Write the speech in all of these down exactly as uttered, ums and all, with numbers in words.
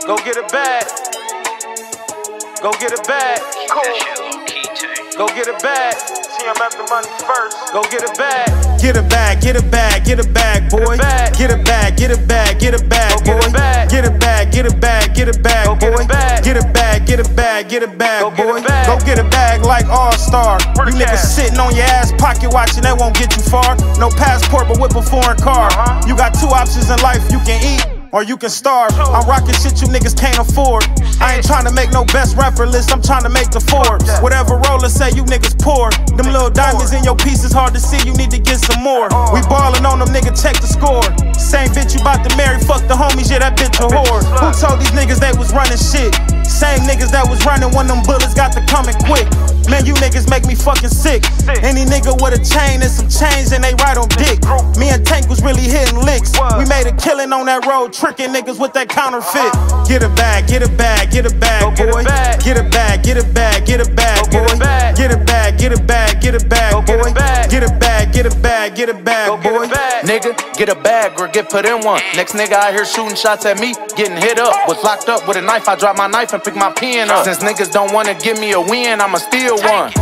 Go get a bag. Go get a bag. Go get a bag. See him after money first. Go get a bag. Get a bag, get a bag, get a bag, boy. Get a bag, get a bag, get a bag, boy. Get a bag, get a bag, get a bag, boy. Get a bag, get a bag, get a bag, boy. Go get a bag like All-Star. You niggas sitting on your ass pocket watching, that won't get you far. No passport, but whip a foreign car. You got two options in life, you can eat or you can starve. I'm rocking shit you niggas can't afford. I ain't trying to make no best rapper list, I'm trying to make the Forbes. Whatever roller say, you niggas poor. Them little diamonds in your pieces hard to see, you need to get some more. We ballin' on them, nigga, check the score. Same bitch you bout to marry, fuck the homies, yeah, that bitch a whore. Who told these niggas they was running shit? Same niggas that was running when them bullets got to coming quick. Man, you niggas make me fucking sick. Any nigga with a chain and some chains and they ride on dick. Me and Tank was really hitting licks. We made a killing on that road, tricking niggas with that counterfeit. Get a bag, get a bag, get a bag, boy. Get a bag, get a bag, get a bag, boy. Get a bag, get a bag, get a bag, boy. Get a bag, get a bag, get a bag, boy. Nigga, get a bag or get put in one. Next nigga out here shooting shots at me, getting hit up. Was locked up with a knife, I dropped my knife and picked my pen up. Since niggas don't wanna give me a win, I'ma steal one.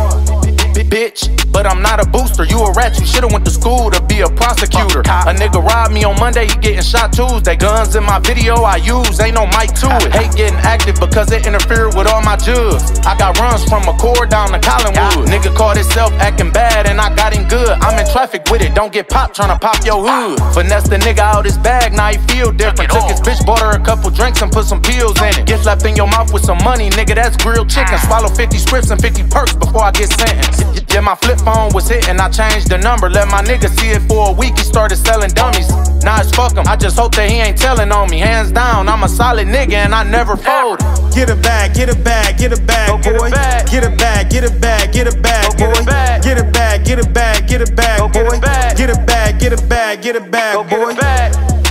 Bitch, but I'm not a booster. You a rat, you should've went to school to be a prosecutor. A nigga robbed me on Monday, he getting shot Tuesday. Guns in my video I use, ain't no mic to it. Hate getting active because it interfered with all my jugs. I got runs from McCord down to Collinwood. Nigga caught himself acting bad and I got him good. I'm in traffic with it, don't get popped tryna pop your hood. Finesse the nigga out his bag, now he feel different. Took his bitch, bought her a couple drinks and put some pills in it. Get slapped in your mouth with some money, nigga, that's grilled chicken. Swallow fifty scripts and fifty perks before I get sentenced. Yeah, my flip phone was hitting, I changed the number. Let my nigga see it for a week, he started selling dummies. Now it's fuck him, I just hope that he ain't telling on me. Hands down, I'm a solid nigga and I never fold. Get a bag, get a bag, get a bag, boy. Get a bag, get a bag, get a bag, boy. Get a bag, get a bag, get a bag, boy. Get a bag, get a bag, get a bag, boy.